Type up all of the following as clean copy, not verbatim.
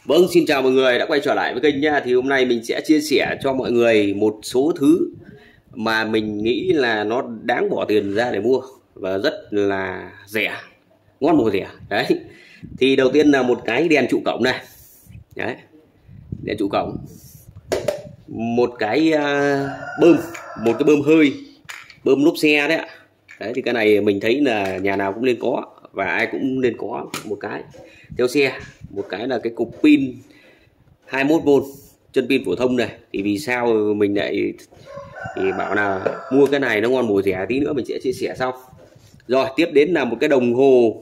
Vâng, xin chào mọi người đã quay trở lại với kênh nha. Thì hôm nay mình sẽ chia sẻ cho mọi người một số thứ mà mình nghĩ là nó đáng bỏ tiền ra để mua và rất là rẻ, ngon mà rẻ. Đấy. Thì đầu tiên là một cái đèn trụ cổng này. Đấy. Đèn trụ cổng. Một cái một cái bơm hơi, bơm lốp xe đấy ạ. Đấy thì cái này mình thấy là nhà nào cũng nên có và ai cũng nên có một cái theo xe. Một cái là cái cục pin 21V chân pin phổ thông này. Thì vì sao mình lại thì bảo là mua cái này nó ngon mùi rẻ, tí nữa mình sẽ chia sẻ sau. Rồi tiếp đến là một cái đồng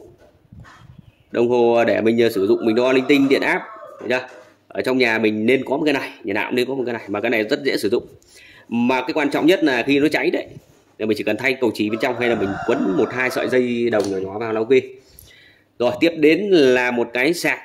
hồ để mình sử dụng, mình đo linh tinh điện áp. Thấy chưa? Ở trong nhà mình nên có một cái này, nhà nào cũng nên có một cái này, mà cái này rất dễ sử dụng. Mà cái quan trọng nhất là khi nó cháy đấy thì mình chỉ cần thay cầu chì bên trong hay là mình quấn 1-2 sợi dây đồng nhỏ nhỏ vào là ok. Rồi tiếp đến là một cái sạc,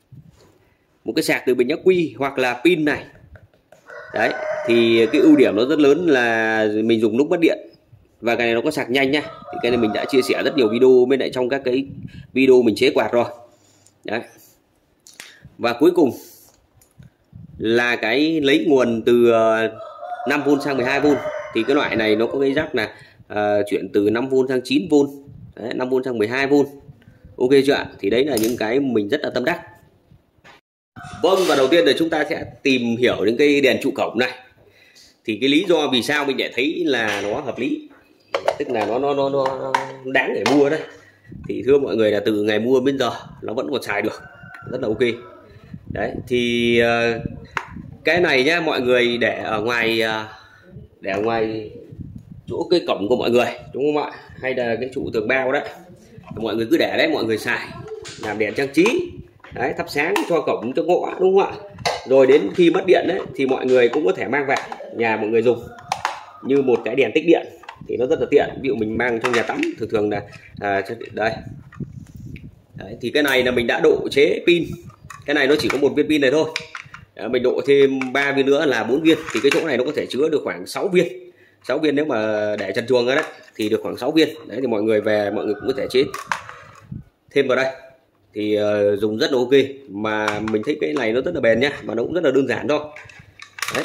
từ bình ắc quy hoặc là pin này. Đấy thì cái ưu điểm nó rất lớn là mình dùng lúc mất điện và cái này nó có sạc nhanh nhá. Thì cái này mình đã chia sẻ rất nhiều video bên lại trong các cái video mình chế quạt rồi. Đấy. Và cuối cùng là cái lấy nguồn từ 5V sang 12V. Thì cái loại này nó có cái rắc là chuyển từ 5V sang 9V. Đấy, 5V sang 12V. Ok chưa ạ? Thì đấy là những cái mình rất là tâm đắc. Vâng, và đầu tiên là chúng ta sẽ tìm hiểu đến cái đèn trụ cổng này. Thì cái lý do vì sao mình lại thấy là nó hợp lý, tức là nó đáng để mua đấy. Thì thưa mọi người là từ ngày mua đến giờ nó vẫn còn xài được, rất là ok. Đấy thì cái này nhá, mọi người để ở ngoài chỗ cái cổng của mọi người, đúng không ạ? Hay là cái trụ tường bao đấy, mọi người cứ để đấy, mọi người xài làm đèn trang trí. Đấy, thắp sáng cho cổng cho ngõ, đúng không ạ? Rồi đến khi mất điện đấy thì mọi người cũng có thể mang vào nhà mọi người dùng như một cái đèn tích điện, thì nó rất là tiện. Ví dụ mình mang trong nhà tắm thường là đây. Đấy, thì cái này là mình đã độ chế pin. Cái này nó chỉ có một viên pin này thôi. Đấy, mình độ thêm 3 viên nữa là 4 viên. Thì cái chỗ này nó có thể chứa được khoảng 6 viên. 6 viên nếu mà để trần truồng ra đấy thì được khoảng 6 viên. Đấy thì mọi người về mọi người cũng có thể chế thêm vào đây. Thì dùng rất là ok, mà mình thấy cái này nó rất là bền nhá, mà nó cũng rất là đơn giản thôi. Đấy.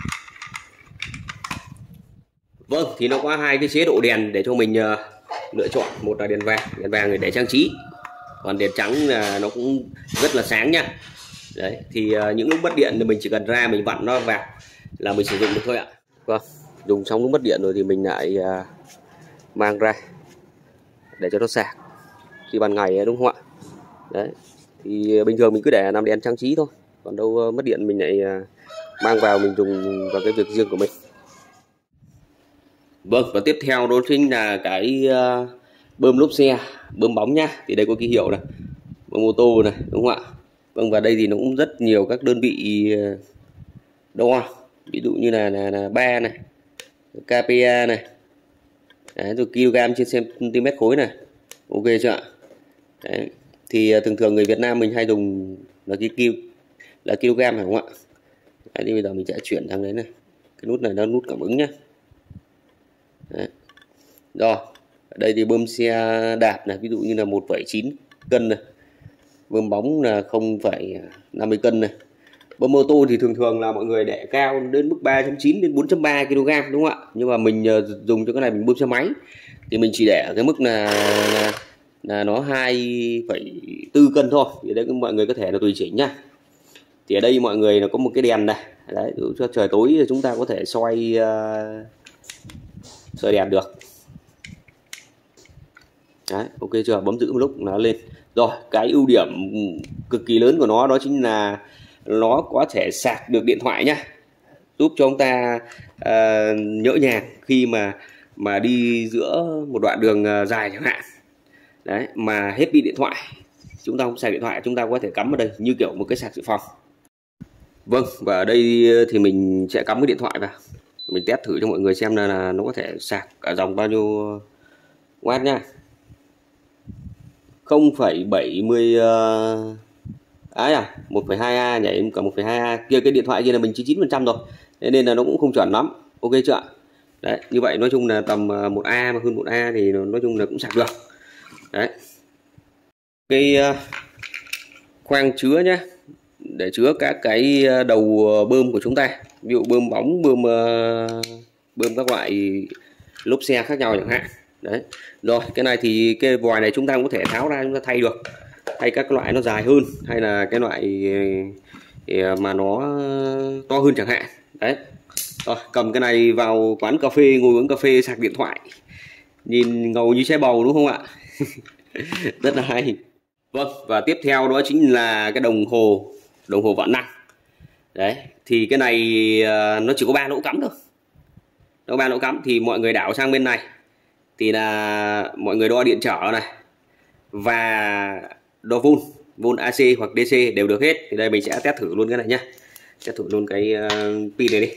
Vâng, thì nó có hai cái chế độ đèn để cho mình lựa chọn. Một là đèn vàng để trang trí, còn đèn trắng là nó cũng rất là sáng nha. Đấy thì những lúc mất điện thì mình chỉ cần ra mình vặn nó vào là mình sử dụng được thôi ạ. Vâng, dùng xong lúc mất điện rồi thì mình lại mang ra để cho nó sạc khi ban ngày, đúng không ạ? Đấy thì bình thường mình cứ để làm đèn trang trí thôi, còn đâu mất điện mình lại mang vào mình dùng vào cái việc riêng của mình. Vâng, và tiếp theo đó chính là cái bơm lốp xe, bơm bóng nhá. Thì đây có ký hiệu này, bơm ô tô này, đúng không ạ? Vâng, và đây thì nó cũng rất nhiều các đơn vị đo, ví dụ như là bar này, kPa này. Đấy, rồi kg trên cm khối này, ok chưa ạ? Đấy. Thì thường người Việt Nam mình hay dùng là kg phải không ạ? Đấy, thì bây giờ mình sẽ chuyển sang đấy này. Cái nút này là nút cảm ứng nhá. Đấy. Rồi, ở đây thì bơm xe đạp này, ví dụ như là 1,9 cân này. Bơm bóng là 0,50 cân này. Bơm ô tô thì thường là mọi người để cao đến mức 3,9 đến 4,3 kg, đúng không ạ? Nhưng mà mình dùng cho cái này mình bơm xe máy thì mình chỉ để ở cái mức là nó 2,4 cân thôi. Thì đấy mọi người có thể là tùy chỉnh nhá. Thì ở đây mọi người là có một cái đèn này. Đấy, cho trời tối chúng ta có thể soi đèn được. Đấy, ok chưa? Bấm giữ một lúc nó lên. Rồi, cái ưu điểm cực kỳ lớn của nó đó chính là nó có thể sạc được điện thoại nhá, giúp cho chúng ta nhỡ nhàng khi mà đi giữa một đoạn đường dài chẳng hạn. Đấy, mà hết pin điện thoại, chúng ta không xài điện thoại, chúng ta có thể cắm vào đây như kiểu một cái sạc dự phòng. Vâng, và ở đây thì mình sẽ cắm cái điện thoại vào, mình test thử cho mọi người xem là nó có thể sạc cả dòng bao nhiêu watt nha. 0,70 1,2A nhảy cả 1,2A kia. Cái điện thoại kia là mình 99% rồi, nên là nó cũng không chuẩn lắm. Ok chưa ạ? Đấy, như vậy nói chung là tầm 1A mà hơn 1A thì nói chung là cũng sạc được. Đấy. Cái khoang chứa nhá, để chứa các cái đầu bơm của chúng ta, ví dụ bơm bóng, bơm các loại lốp xe khác nhau chẳng hạn. Đấy. Rồi cái này thì cái vòi này chúng ta cũng có thể tháo ra, chúng ta thay được, thay các loại nó dài hơn, hay là cái loại mà nó to hơn chẳng hạn. Đấy. Rồi cầm cái này vào quán cà phê, ngồi uống cà phê sạc điện thoại, nhìn ngầu như xe bầu đúng không ạ? Rất là hay. Vâng, và tiếp theo đó chính là cái đồng hồ vạn năng. Đấy, thì cái này nó chỉ có 3 lỗ cắm thôi. Nó 3 lỗ cắm thì mọi người đảo sang bên này thì là mọi người đo điện trở này và đo volt AC hoặc DC đều được hết. Thì đây mình sẽ test thử luôn cái này nhá. Test thử luôn cái pin này đi.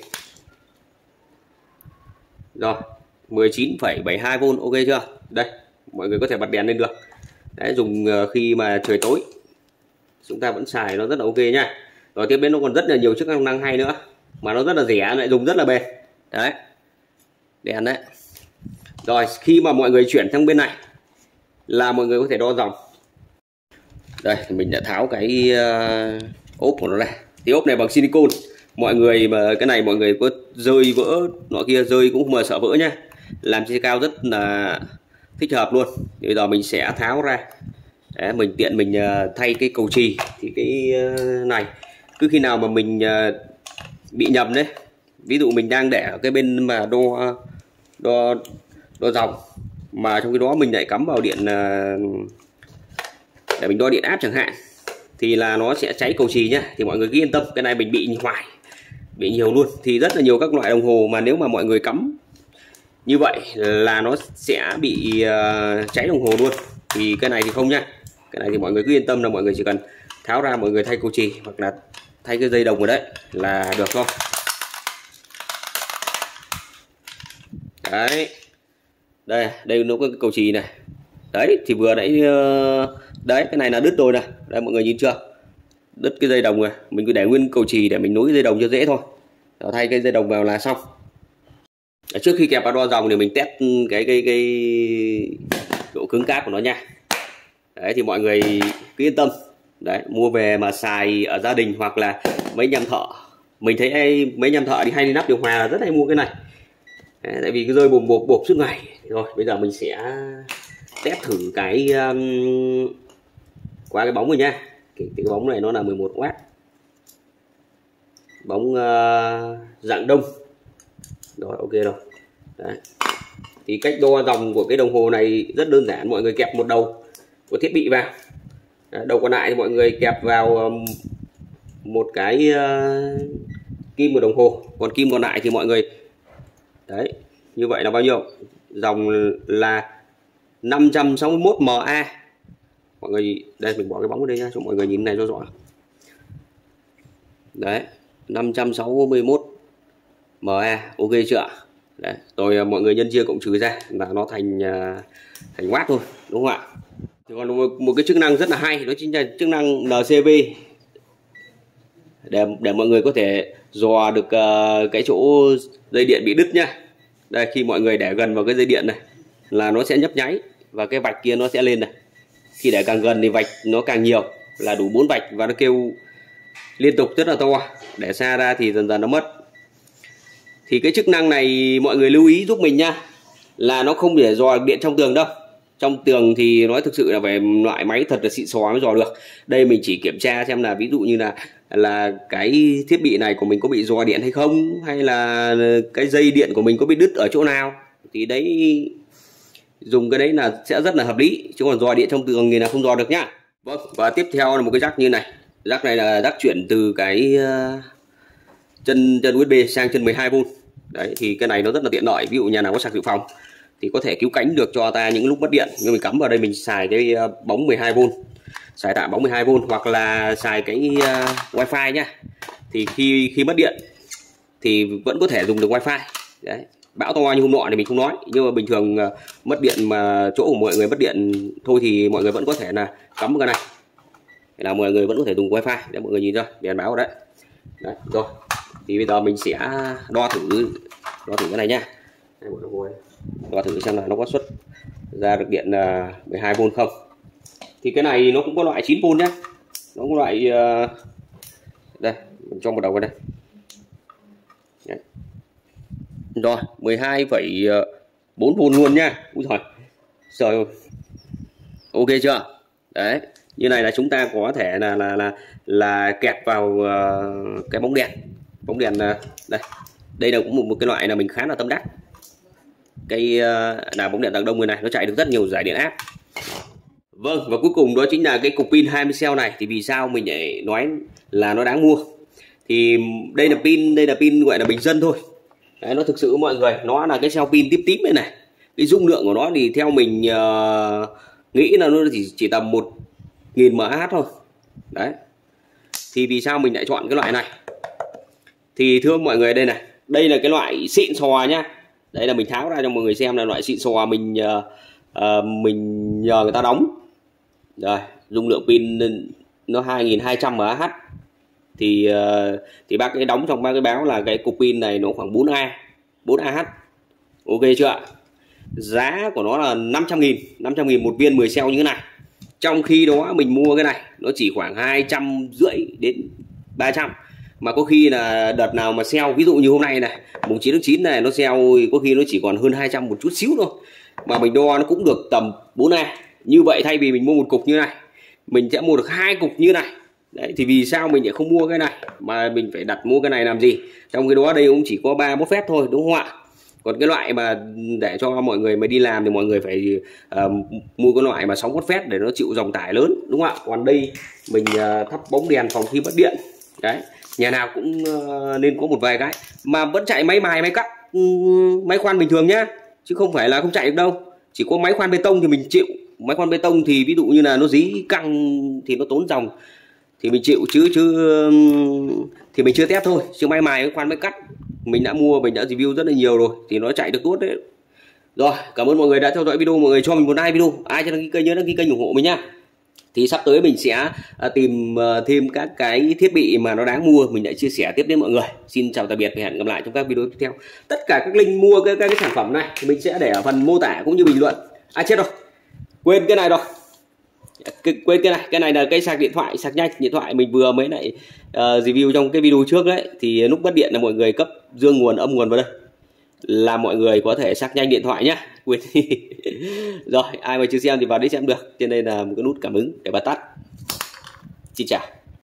Rồi, 19,72V, ok chưa? Đây, mọi người có thể bật đèn lên được. Đấy, dùng khi mà trời tối chúng ta vẫn xài nó rất là ok nhá. Rồi tiếp đến nó còn rất là nhiều chức năng hay nữa, mà nó rất là rẻ, lại dùng rất là bền. Đấy, đèn đấy. Rồi khi mà mọi người chuyển sang bên này là mọi người có thể đo dòng. Đây thì mình đã tháo cái ốp của nó ra. Thì ốp này bằng silicon. Mọi người mà cái này mọi người có rơi vỡ nọ kia, rơi cũng không mà sợ vỡ nhá. Làm trên cao rất là thích hợp luôn. Thì bây giờ mình sẽ tháo ra. Đấy, mình tiện mình thay cái cầu chì. Thì cái này cứ khi nào mà mình bị nhầm đấy, ví dụ mình đang để ở cái bên mà đo dòng, mà trong cái đó mình lại cắm vào điện để mình đo điện áp chẳng hạn, thì là nó sẽ cháy cầu chì nhá. Thì mọi người cứ yên tâm, cái này mình bị hoài, bị nhiều luôn. Thì rất là nhiều các loại đồng hồ mà nếu mà mọi người cắm như vậy là nó sẽ bị cháy đồng hồ luôn. Thì cái này thì không nhá. Cái này thì mọi người cứ yên tâm là mọi người chỉ cần tháo ra, mọi người thay cầu chì hoặc là thay cái dây đồng ở đấy là được thôi. Đấy, đây nó có cái cầu chì này. Đấy thì vừa nãy đấy, cái này là đứt rồi này. Đây mọi người nhìn chưa, đứt cái dây đồng rồi. Mình cứ để nguyên cầu chì để mình nối cái dây đồng cho dễ thôi. Rồi thay cái dây đồng vào là xong. Trước khi kẹp vào đo dòng thì mình test cái độ cứng cáp của nó nha. Đấy thì mọi người cứ yên tâm. Đấy, mua về mà xài ở gia đình hoặc là mấy anh em thợ. Mình thấy mấy anh em thợ thì hay đi lắp điều hòa là rất hay mua cái này. Đấy, tại vì cứ rơi bộp suốt ngày. Rồi bây giờ mình sẽ test thử cái qua cái bóng rồi nha. Cái bóng này nó là 11W, bóng dạng đông. Rồi ok rồi. Đấy. Thì cách đo dòng của cái đồng hồ này rất đơn giản, mọi người kẹp một đầu của thiết bị vào. Đấy, đầu còn lại thì mọi người kẹp vào một cái kim của đồng hồ, còn kim còn lại thì mọi người đấy, như vậy là bao nhiêu? Dòng là 561 MA. Mọi người đây, mình bỏ cái bóng ở đây nha cho mọi người nhìn này cho rõ. Đấy, 561 MA, ok chưa? Đấy, rồi mọi người nhân chia cộng trừ ra là nó thành watt thôi, đúng không ạ? Thì còn một cái chức năng rất là hay, đó chính là chức năng NCV, để mọi người có thể dò được cái chỗ dây điện bị đứt nhá. Đây, khi mọi người để gần vào cái dây điện này là nó sẽ nhấp nháy và cái vạch kia nó sẽ lên này. Khi để càng gần thì vạch nó càng nhiều, là đủ 4 vạch và nó kêu liên tục rất là to. Để xa ra thì dần dần nó mất. Thì cái chức năng này mọi người lưu ý giúp mình nha, là nó không để dò điện trong tường đâu. Trong tường thì nói thực sự là phải loại máy thật là xịn xò mới dò được. Đây mình chỉ kiểm tra xem là ví dụ như là cái thiết bị này của mình có bị dò điện hay không, hay là cái dây điện của mình có bị đứt ở chỗ nào, thì đấy dùng cái đấy là sẽ rất là hợp lý. Chứ còn dò điện trong tường thì là không dò được nhá. Vâng, và tiếp theo là một cái jack như này. Jack này là jack chuyển từ cái chân USB sang chân 12V. Đấy thì cái này nó rất là tiện lợi. Ví dụ nhà nào có sạc dự phòng thì có thể cứu cánh được cho ta những lúc mất điện. Nhưng mình cắm vào đây mình xài cái bóng 12V, xài tạm bóng 12V hoặc là xài cái wifi nhá. Thì khi mất điện thì vẫn có thể dùng được wifi. Đấy, bão to như hôm nọ thì mình không nói, nhưng mà bình thường mất điện mà chỗ của mọi người mất điện thôi thì mọi người vẫn có thể là cắm cái này, là mọi người vẫn có thể dùng wifi. Để mọi người nhìn cho đèn báo đấy. Đấy, rồi thì bây giờ mình sẽ đo thử cái này nhá. Đo thử xem là nó có xuất ra được điện 12V không. Thì cái này nó cũng có loại 9V nhá, nó có loại đây mình cho một đầu vào đây. Đấy. Rồi 12,4V luôn nha. Úi giời. Rồi ok chưa? Đấy, như này là chúng ta có thể là kẹp vào cái bóng đèn. Bóng đèn đây là cũng một cái loại là mình khá là tâm đắc. Cái là bóng đèn dạng đông này nó chạy được rất nhiều giải điện áp. Vâng, và cuối cùng đó chính là cái cục pin 20 cell này. Thì vì sao mình lại nói là nó đáng mua? Thì đây là pin gọi là bình dân thôi. Đấy, nó thực sự mọi người, nó là cái cell pin tím tím này này. Cái dung lượng của nó thì theo mình nghĩ là nó chỉ tầm 1000 mAh thôi. Đấy. Thì vì sao mình lại chọn cái loại này? Thì thưa mọi người, đây là cái loại xịn sò nhá. Đây là mình tháo ra cho mọi người xem là loại xịn sò, mình nhờ người ta đóng. Rồi, dung lượng pin nó 2200 mAh. Thì bác ấy đóng trong bác cái báo là cái cục pin này nó khoảng 4Ah. Ok chưa ạ? Giá của nó là 500.000 một viên 10 cell như thế này. Trong khi đó mình mua cái này nó chỉ khoảng 250 đến 300. Mà có khi là đợt nào mà sale, ví dụ như hôm nay này mùng 9 tháng 9 này, nó sale có khi nó chỉ còn hơn 200 một chút xíu thôi. Mà mình đo nó cũng được tầm 4A. Như vậy thay vì mình mua một cục như này, mình sẽ mua được 2 cục như này. Đấy, thì vì sao mình lại không mua cái này mà mình phải đặt mua cái này làm gì? Trong cái đó đây cũng chỉ có 3 MOSFET thôi, đúng không ạ? Còn cái loại mà để cho mọi người mà đi làm thì mọi người phải mua cái loại mà 6 MOSFET để nó chịu dòng tải lớn, đúng không ạ? Còn đây mình thắp bóng đèn phòng khi mất điện. Đấy, nhà nào cũng nên có một vài cái mà vẫn chạy máy mài, máy cắt, máy khoan bình thường nhá, chứ không phải là không chạy được đâu. Chỉ có máy khoan bê tông thì mình chịu. Máy khoan bê tông thì ví dụ như là nó dí căng thì nó tốn dòng thì mình chịu, chứ thì mình chưa test thôi. Chứ máy mài, máy khoan, máy cắt mình đã mua, mình đã review rất là nhiều rồi thì nó chạy được tốt đấy. Rồi, cảm ơn mọi người đã theo dõi video. Mọi người cho mình một like video. Ai chưa đăng ký kênh nhớ đăng ký kênh ủng hộ mình nhá. Thì sắp tới mình sẽ tìm thêm các cái thiết bị mà nó đáng mua, mình lại chia sẻ tiếp đến mọi người. Xin chào tạm biệt và hẹn gặp lại trong các video tiếp theo. Tất cả các link mua các cái sản phẩm này thì mình sẽ để ở phần mô tả cũng như bình luận. Chết rồi, quên cái này rồi. Quên cái này là cái sạc điện thoại, sạc nhanh điện thoại mình vừa mới lại review trong cái video trước đấy. Thì lúc mất điện là mọi người cấp dương nguồn, âm nguồn vào đây là mọi người có thể sạc nhanh điện thoại nhá. Quên. Rồi, ai mà chưa xem thì vào đấy xem được. Trên đây là một cái nút cảm ứng để bật tắt. Xin chào.